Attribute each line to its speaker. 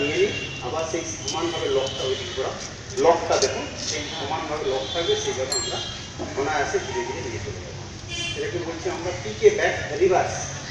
Speaker 1: নিয়ে নিই, আবার সেই সমানভাবে লকটা ওই দিকে করা, লকটা দেখুন সেই সমানভাবে লক থাকবে, সেইভাবে আমরা অনায়াসে ধীরে ধীরে নিয়ে চলে যাবো। এরকম বলছি আমরা পিকে ব্যাক রিভার্স।